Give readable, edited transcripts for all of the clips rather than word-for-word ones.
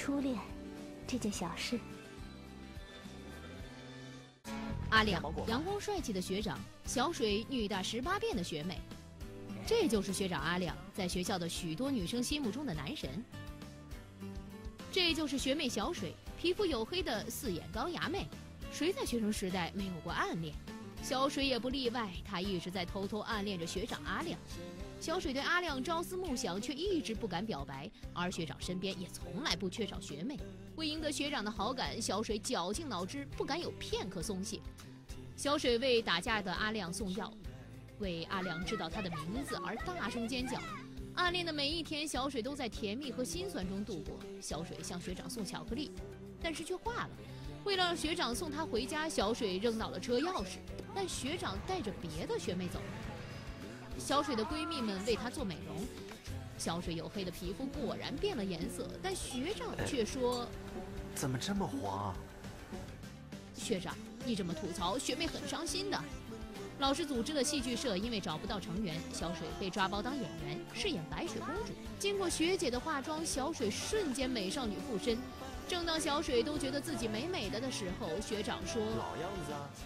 初恋这件小事。 阿亮，阳光帅气的学长，小水女大18变的学妹，这就是学长阿亮在学校的许多女生心目中的男神。这就是学妹小水，皮肤黝黑的4眼高衙妹，谁在学生时代没有过暗恋？小水也不例外，她一直在偷偷暗恋着学长阿亮。小水对阿亮朝思暮想，却一直不敢表白，而学长身边也从来不缺少学妹。为赢得学长的好感，小水绞尽脑汁，不敢有片刻松懈。小水为打架的阿亮送药，为阿亮知道他的名字而大声尖叫。暗恋的每一天，小水都在甜蜜和心酸中度过。小水向学长送巧克力，但是却化了。为了让学长送她回家，小水扔倒了车钥匙，但学长带着别的学妹走了。小水的闺蜜们为她做美容，小水黝黑的皮肤果然变了颜色，但学长却说：“ 怎么这么黄？” 学长，你这么吐槽，学妹很伤心的。老师组织了戏剧社，因为找不到成员，小水被抓包当演员，饰演白雪公主。经过学姐的化妆，小水瞬间美少女附身。正当小水都觉得自己美美的时候，学长说：“ 老样子啊，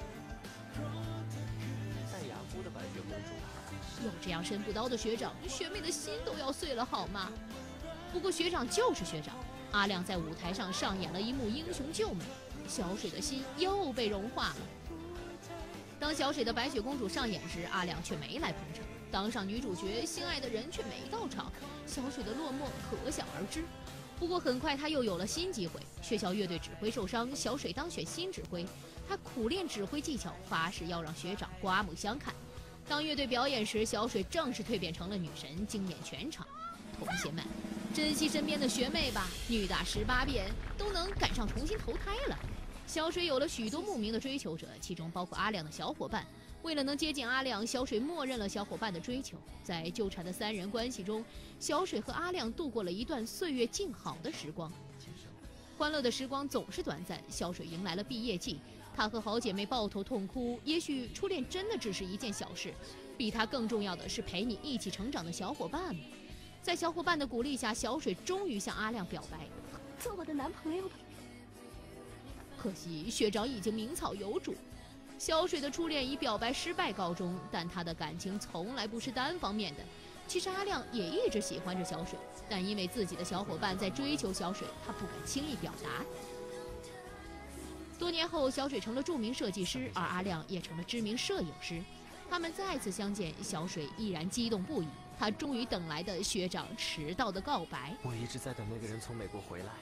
戴雅夫的白雪公主。” 有这样神不刀的学长，学妹的心都要碎了好吗？不过学长就是学长，阿亮在舞台上上演了一幕英雄救美，小水的心又被融化了。当小水的白雪公主上演时，阿亮却没来捧场，当上女主角，心爱的人却没到场，小水的落寞可想而知。不过很快他又有了新机会，学校乐队指挥受伤，小水当选新指挥，他苦练指挥技巧，发誓要让学长刮目相看。当乐队表演时，小水正式蜕变成了女神，惊艳全场。同学们，珍惜身边的学妹吧，女大18变都能赶上重新投胎了。小水有了许多慕名的追求者，其中包括阿亮的小伙伴。为了能接近阿亮，小水默认了小伙伴的追求。在纠缠的3人关系中，小水和阿亮度过了一段岁月静好的时光。欢乐的时光总是短暂，小水迎来了毕业季，她和好姐妹抱头痛哭。也许初恋真的只是一件小事，比它更重要的是陪你一起成长的小伙伴们。在小伙伴的鼓励下，小水终于向阿亮表白：“ 做我的男朋友吧。” 可惜学长已经名草有主，小水的初恋以表白失败告终。但她的感情从来不是单方面的，其实阿亮也一直喜欢着小水，但因为自己的小伙伴在追求小水，他不敢轻易表达。多年后，小水成了著名设计师，而阿亮也成了知名摄影师。他们再次相见，小水依然激动不已，他终于等来的学长迟到的告白。 我一直在等那个人从美国回来。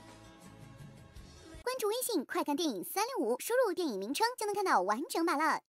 关注微信快看电影365，输入电影名称就能看到完整版了。